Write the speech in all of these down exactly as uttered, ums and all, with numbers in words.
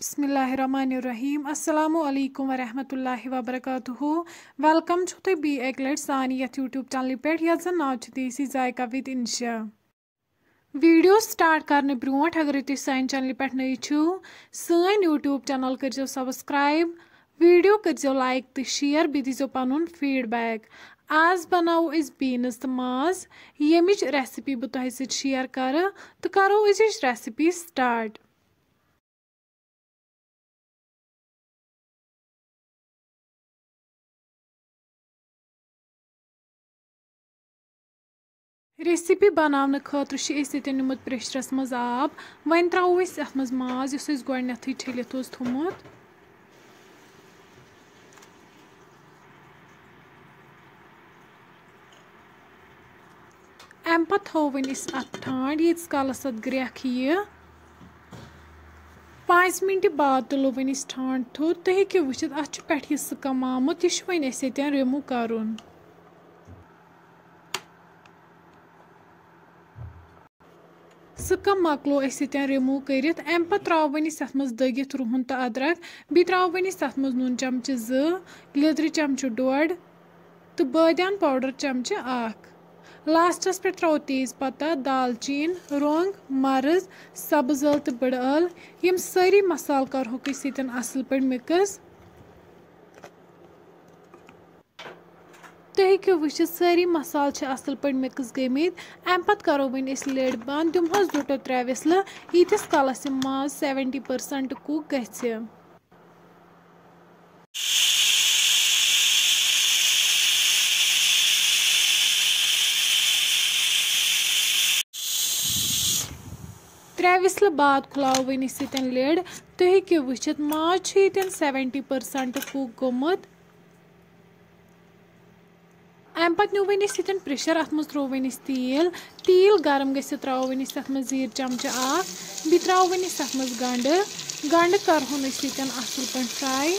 Bismillahirrahmanirrahim. Assalamu alaikum wa rahmatullahi wa barakatuhu. Welcome to the be eglet sani yat YouTube channel pet yat zan naw ch Desi Zaika with Insha. Video start karne bront agar tu sain channel pet nayi chu sain YouTube channel karjo subscribe, video karjo like te share bi dizo panun feedback. आज बनाओ इस beans te maaz yemich recipe bu tohi sit share kara to karo is recipe start. Recipe बनाने खतर निमुत precious मज आब one throw अत मज माज युस गोडनेथै छलित थोमुत अम पे थो वन अत ठांड यीस कालस अत ग्रेख यह पाँच मिनट बाद तुलो वन ठांड थोद तुम हेको वुचित अत पे यह सकम आमुत यह वन ये रिमूव करुन सकम मकलो रिमूव कर अम पे त्रो वन अत मज दगित रुहन तो अदरक बी त्रो वन अत मज नून चमचे ज लिद्र चमचे डोड तो बादियान पाउडर चमचे अख लास्टस पे त्रो तेज पत्ता दालचीन रोंग मर्ज सब्ज ٲl तो बड़ ٲl यम सारी मसाल करहोक सतन असल पे मिक्स तुम हेको वुचित सारी मसाल असल पे मिक्स गमित अम पे करो वन लिड बंद दिमहोस दो टो त्रे विसल यीतिस कालस यह माज सेवेंटी परसेंट कुक गछि त्रे विसल बाद खुलाओ वन सतन लिड तुम हेको वुचित माज यीतन सेवेंटी परसेंट कुक गोमुत अम पे न्यू वन सतन प्रेशर अत मज त्रो वन तेल तेल गरम गि त्रो वन अत मज जीर चमचे अख बी त्रो वन अत मज गंड गंड करहोन सतन असल पे फ्राई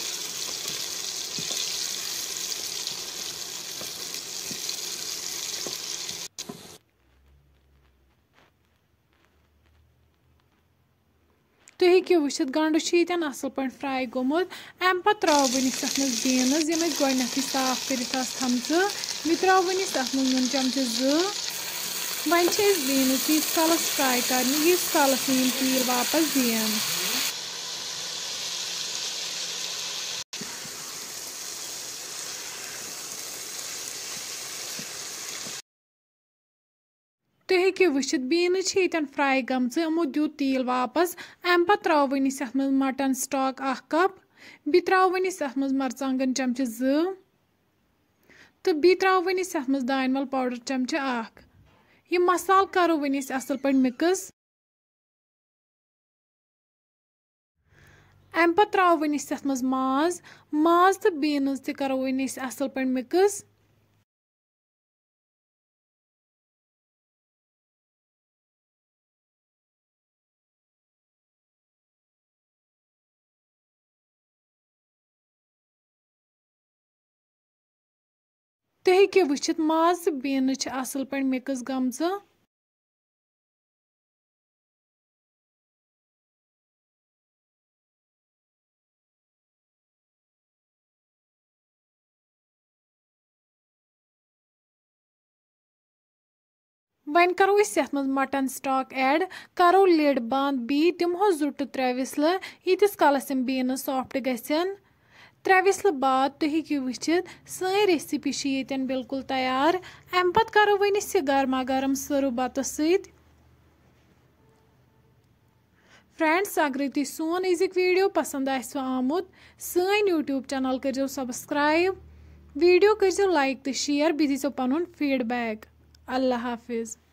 तुम हेको वुचित गंड यीतन असल पे फ्राई गोमुत अम पे त्रो वन अत मज बीन्स यम गोडनेथै साफ कर थमच बी त्रो वन अत मज नून चमचे ज वन बीन्स यीस कालस फ्राई कर यीस कालस नीम तीर वापस दीन तुम हेको वुचित बीन्स यीतन फ्राई गमच यमो दीत तेल वापस अम पे त्रो वन अत मज मटन स्टॉक अख कप बी त्रो वन अत मज मरचांगन चमचे ज तो बी त्रो वन अत मज दानवल पाउडर चमचे अख यह मसाल करो वन असल पे मिक्स अम पे त्रो वन अत मज माज माज तो बीन्स ते करो वन असल पे मिक्स तुम हेको वुचित माज तो बीन्स असल पे मिक्स गमच वन करो अत मज मटन स्टॉक ऐड करो लिड बंद बी दिमहोस दो टो त्रे विसल यीतिस कालस यम बीन्स सॉफ्ट गछन त्रे विसल बाद तुम हेको वुचित सारी रेसिपी यीतन बिल्कुल तैयार अम पे करो वन यह गर्मा गर्म सर्व बत सत फ्रेंड्स अगर तुम सोन अजिक वीडियो पसंद आसो आमुत सन यूट्यूब चैनल करजो सब्सक्राइब वीडियो करजो लाइक तो शेयर बी दीजो पनुन फीडबैक अल्लाह हाफिज।